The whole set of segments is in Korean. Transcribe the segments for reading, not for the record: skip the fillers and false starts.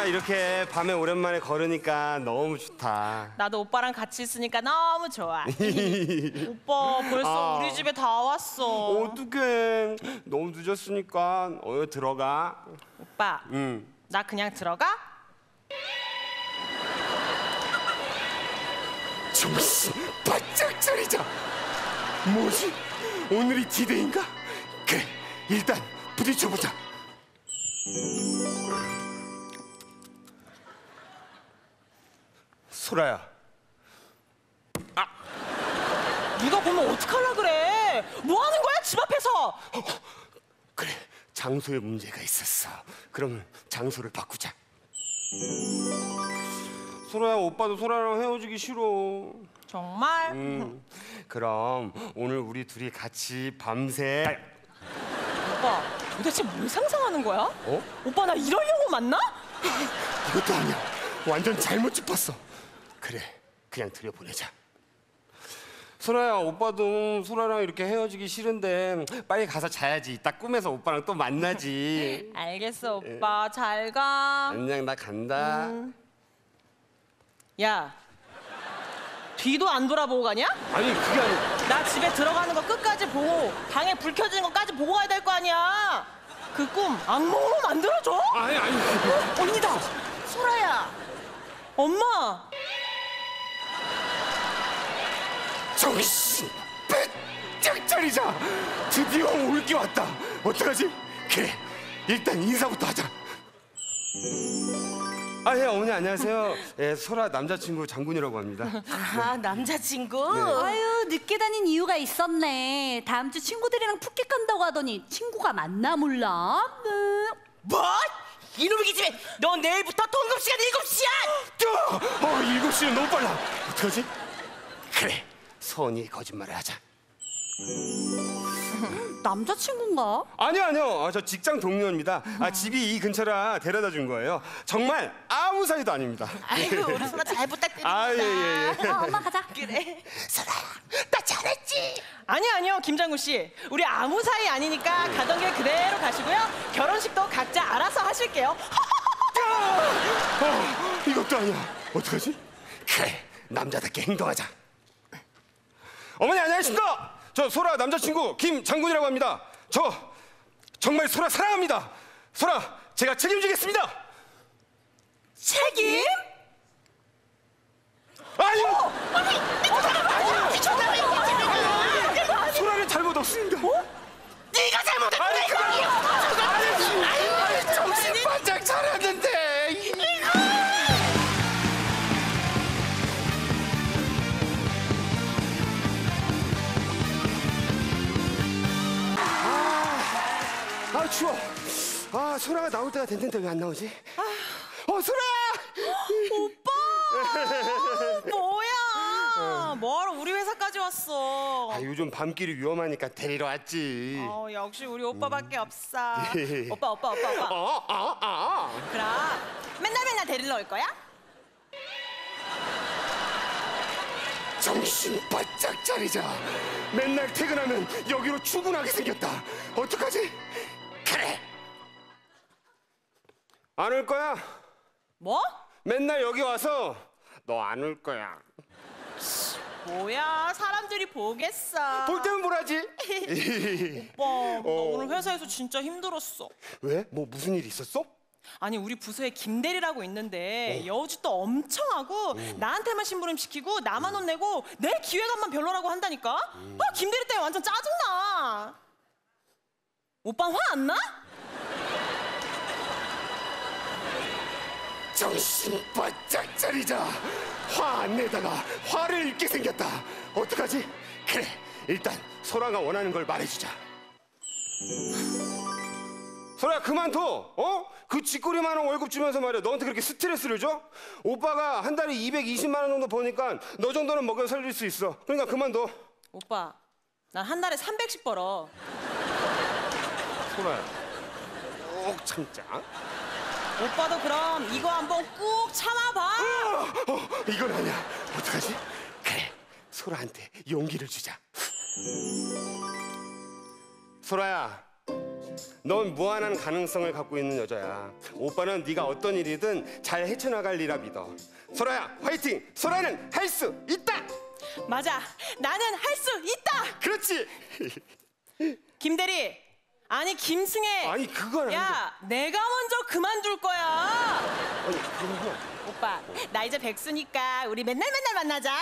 이렇게 밤에 오랜만에 걸으니까 너무 좋다. 나도 오빠랑 같이 있으니까 너무 좋아. 오빠 벌써 우리 집에 다 왔어. 어떡해. 너무 늦었으니까 들어가. 오빠, 나 그냥 들어가? 정신 바짝 차리자. 뭐지? 오늘이 디데이인가? 그래, 일단 부딪혀보자. 소라야. 네가 보면 어떡하려 그래? 뭐 하는 거야 집 앞에서? 그래, 장소에 문제가 있었어. 그러면 장소를 바꾸자. 소라야, 오빠도 소라랑 헤어지기 싫어. 정말? 그럼 오늘 우리 둘이 같이 밤새. 오빠 도대체 뭘 상상하는 거야? 오빠 나 이러려고 만나? 이것도 아니야. 완전 잘못 짚었어. 그래, 그냥 들여보내자. 소라야, 오빠도 소라랑 이렇게 헤어지기 싫은데 빨리 가서 자야지. 이따 꿈에서 오빠랑 또 만나지. 알겠어 오빠 잘 가. 안녕, 나 간다. 야 뒤도 안 돌아보고 가냐? 아니, 그게 아니야. 나 집에 들어가는 거 끝까지 보고 방에 불 켜지는 거까지 보고 가야 될 거 아니야. 그 꿈 악몽으로 만들어줘? 아니. 언니다. 소라야. 엄마. 정신 바짝 차리자. 드디어 올 게 왔다. 어떡하지? 그래, 일단 인사부터 하자. 예, 어머니 안녕하세요. 예, 소라 남자친구 장군이라고 합니다. 아, 남자친구? 네. 아유, 늦게 다닌 이유가 있었네. 다음 주 친구들이랑 푸켓 간다고 하더니 친구가 맞나 몰라? 뭐? 이놈의 기집애! 너 내일부터 통금 시간 7시야! 7시는 너무 빨라. 어떡하지? 그래, 선이 거짓말을 하자. 남자친구인가? 아니요. 저 직장 동료입니다. 집이 이 근처라 데려다 준 거예요. 정말 아무 사이도 아닙니다. 아이고, 우리 소라 잘 부탁드립니다. 예. 엄마 가자. 그래. 소라, 나 잘했지? 아니요 김장군 씨. 우리 아무 사이 아니니까 가던 길 그대로 가시고요. 결혼식도 각자 알아서 하실게요. 이것도 아니야. 어떡하지? 그래, 남자답게 행동하자. 어머니 안녕하십니까? 저 소라 남자친구 김장군이라고 합니다. 저 정말 소라 사랑합니다. 소라, 제가 책임지겠습니다. 책임? 아니요. 아니, 미쳤나? 소라를 잘못 없습니다. 네가 잘못했다. 아니, 아니, 정신 바짝 차렸는데. 추워. 소라가 나올 때가 됐는데 왜 안 나오지? 소라야! 오빠 뭐야? 뭐하러 우리 회사까지 왔어? 요즘 밤길이 위험하니까 데리러 왔지. 역시 우리 오빠밖에 없어. 오빠. 그럼 맨날 데리러 올 거야? 정신 바짝 차리자. 맨날 퇴근하면 여기로 출근하게 생겼다. 어떡하지? 그래. 안 올 거야? 뭐? 맨날 여기 와서 너 안 올 거야. 뭐야? 사람들이 보겠어. 볼 때면 뭐라지? 오빠, 나 오늘 회사에서 진짜 힘들었어. 왜? 뭐 무슨 일 있었어? 아니 우리 부서에 김대리라고 있는데 여우짓도 엄청 하고 나한테만 심부름 시키고 나만 혼내고 내 기획안만 별로라고 한다니까? 김대리 때문에 완전 짜증나. 오빠 화 안 나? 정신 바짝 차리자. 화 안 내다가 화를 잃게 생겼다. 어떡하지? 그래, 일단 소라가 원하는 걸 말해주자. 소라야, 그만둬. 그 쥐꼬리만한 월급 주면서 말이야 너한테 그렇게 스트레스를 줘? 오빠가 한 달에 220만 원 정도 버니까 너 정도는 먹여 살릴 수 있어. 그러니까 그만둬. 오빠, 난 한 달에 300씩 벌어. 소라야, 꼭 참자. 오빠도 그럼 이거 한번 꾹 참아봐. 이건 아니야. 어떡하지? 그래, 소라한테 용기를 주자. 소라야, 넌 무한한 가능성을 갖고 있는 여자야. 오빠는 네가 어떤 일이든 잘 헤쳐나갈 리라 믿어. 소라야, 화이팅! 소라는 할 수 있다! 맞아. 나는 할 수 있다. 그렇지! 김대리. 아니 김승혜. 아니, 그건 야, 내가 먼저 그만둘 거야. 아니, 그건 오빠, 나 이제 백수니까 우리 맨날 만나자.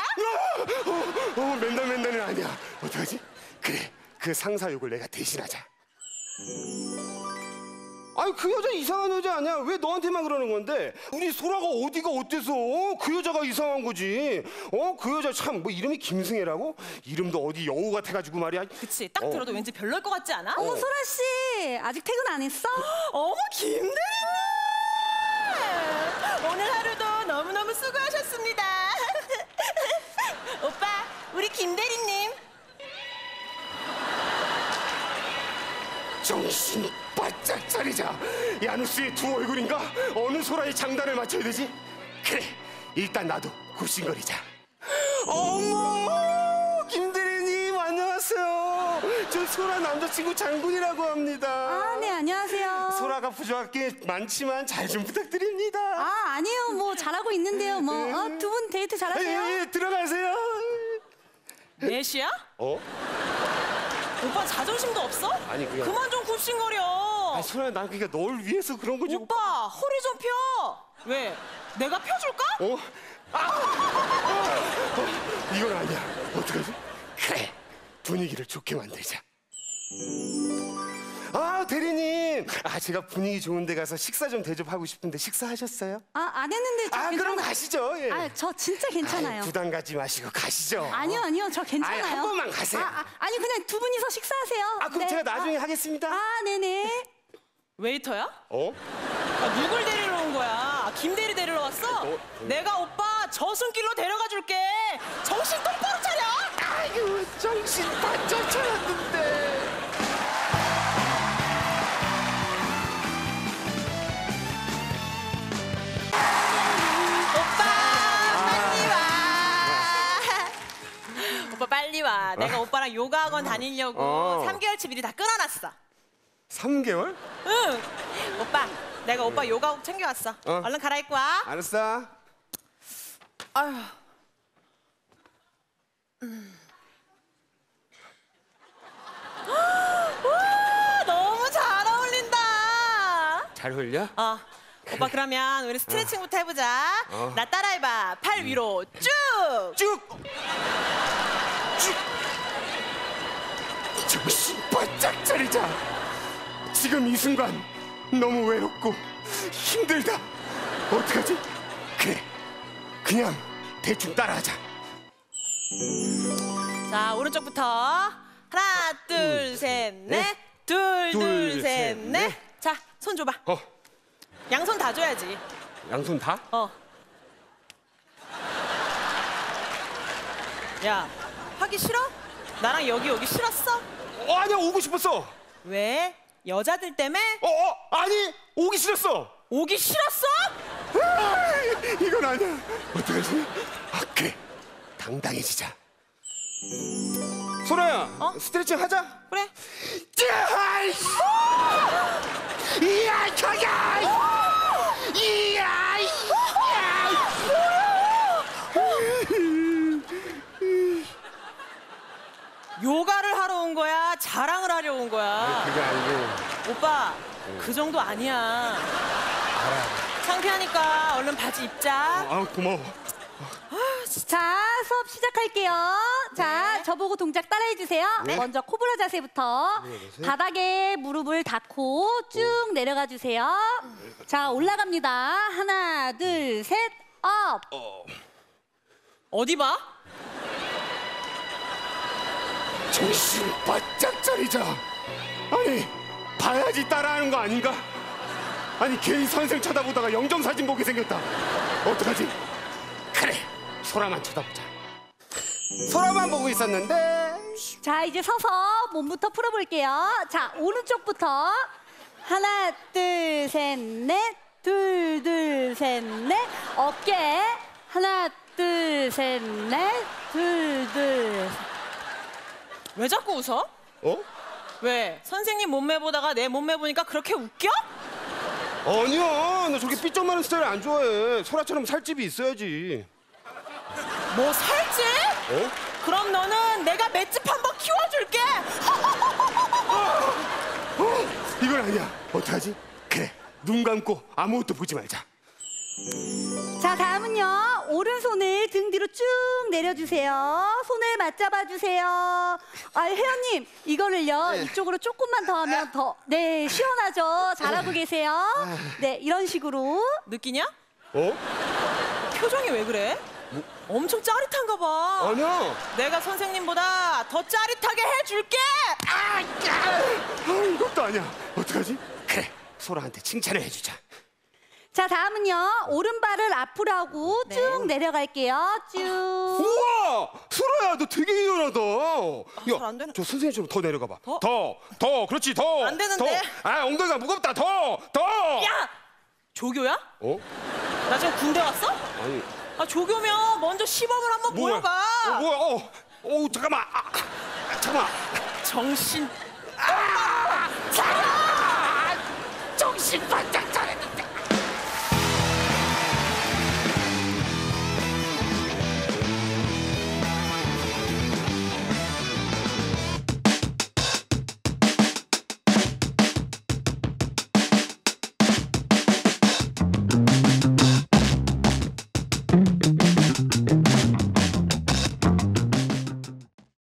맨날은 아니야. 어떡하지? 그래, 그 상사 욕을 내가 대신하자. 아니, 그 여자 이상한 여자 아니야? 왜 너한테만 그러는 건데? 우리 소라가 어디가 어때서? 그 여자가 이상한 거지. 그 여자 참 뭐 이름이 김승혜라고? 이름도 어디 여우 같아가지고 말이야. 그치, 딱 들어도 왠지 별로일 것 같지 않아? 어머 소라 씨 아직 퇴근 안 했어? 어머 김대리님! 오늘 하루도 너무너무 수고하셨습니다. 오빠, 우리 김대리님. 정신 바짝 차리자. 야누스의 두 얼굴인가? 어느 소라의 장단을 맞춰야 되지? 그래, 일단 나도 굽신거리자. 어머, 김대리님 안녕하세요. 저 소라 남자친구 장군이라고 합니다. 아, 네, 안녕하세요. 소라가 부족할 게 많지만 잘 좀 부탁드립니다. 아, 아니에요. 뭐 잘하고 있는데요. 뭐 두 분 데이트 잘하세요? 예, 들어가세요. 넷이야? 오빠 자존심도 없어? 아니, 그냥- 그만 좀 굽신거려. 아, 소라야, 난 그러니까 널 위해서 그런 거지. 오빠 허리 좀 펴. 왜? 내가 펴줄까? 이건 아니야. 어떡하지? 그래, 분위기를 좋게 만들자. 아, 대리님. 제가 분위기 좋은 데 가서 식사 좀 대접하고 싶은데 식사하셨어요? 아, 안 했는데 저 괜찮아요. 그럼 가시죠. 예. 저 진짜 괜찮아요. 부담 가지 마시고 가시죠. 아니요, 저 괜찮아요. 한 번만 가세요. 아니 그냥 두 분이서 식사하세요. 그럼 네. 제가 나중에 하겠습니다. 네네. 웨이터야? 어? 누굴 데리러 온 거야? 김대리 데리러 왔어? 내가 오빠 저승길로 데려가 줄게. 정신 똑바로 차려. 아유, 정신 바짝 차렸는데. 오빠 빨리 와. 내가 오빠랑 요가 학원 다니려고 3개월치 미리 다 끊어놨어. 3개월? 응. 오빠, 내가 오빠 요가복 챙겨왔어. 얼른 갈아입고 와. 알았어. 아휴. 와, 너무 잘 어울린다. 잘 흘려? 오빠 그러면 우리 스트레칭부터 해보자. 나 따라해봐. 팔 위로 쭉. 쭉! 정신 바짝 차리자. 지금 이 순간 너무 외롭고 힘들다. 어떡하지? 그래, 그냥 대충 따라하자. 자, 오른쪽부터 하나, 둘, 셋, 넷. 둘, 셋, 넷. 자, 손 줘봐. 양손 다 줘야지. 양손 다? 야, 하기 싫어? 나랑 여기 싫었어? 아니야, 오고 싶었어. 왜? 여자들 때문에? 아니, 오기 싫었어. 오기 싫었어? 이건 아니야. 어떡하지? 그래, 당당해지자. 소라야, 스트레칭 하자. 그래. 이야, 저야! 이야! 요가를 하러 온 거야? 자랑을 하려 온 거야? 그게 아니고. 오빠, 그 정도 아니야. 창피하니까 얼른 바지 입자. 고마워. 자, 수업 시작할게요. 자, 저보고 동작 따라해주세요. 먼저 코브라 자세부터 바닥에 무릎을 닿고 쭉 내려가 주세요. 자, 올라갑니다. 하나, 둘, 셋, 업. 어디 봐? 정신 바짝 차리자. 아니, 봐야지 따라하는 거 아닌가? 아니, 괜히 선생 쳐다보다가 영정사진 보게 생겼다. 어떡하지? 그래, 소라만 쳐다보자. 소라만 보고 있었는데. 자, 이제 서서 몸부터 풀어볼게요. 자, 오른쪽부터 하나, 둘, 셋, 넷. 둘, 셋, 넷. 어깨 하나, 둘, 셋, 넷. 둘. 왜 자꾸 웃어? 왜? 선생님 몸매 보다가 내 몸매 보니까 그렇게 웃겨? 아니야, 나 저렇게 삐쩍 마른 스타일 안 좋아해. 소라처럼 살집이 있어야지. 뭐 살지? 어? 그럼 너는 내가 맷집 한번 키워줄게. 이건 아니야. 어떡하지? 그래, 눈 감고 아무것도 보지 말자. 자, 다음은요. 오른손을 등 뒤로 쭉 내려주세요. 손을 맞잡아 주세요. 아, 혜연님, 이거를요. 이쪽으로 조금만 더 하면 더, 네, 시원하죠. 잘하고 계세요. 네, 이런 식으로. 느끼냐? 어? 표정이 왜 그래? 엄청 짜릿한가 봐. 아니야. 내가 선생님보다 더 짜릿하게 해줄게. 아, 이것도 아니야. 어떡하지? 그래, 소라한테 칭찬을 해주자. 자, 다음은요. 오른발을 앞으로 하고 쭉 내려갈게요. 쭉. 우와! 소라야, 너 되게 유연하다. 잘안 되네. 저 선생님처럼 더 내려가 봐. 더? 더, 그렇지, 더. 안 되는데. 더. 아, 엉덩이가 무겁다. 더. 야! 조교야? 어? 나 지금 군대 왔어? 아니, 아, 조교면 먼저 시범을 한번 뭐야? 보여봐. 뭐야? 잠깐만. 잠깐만. 정신. 정신 바짝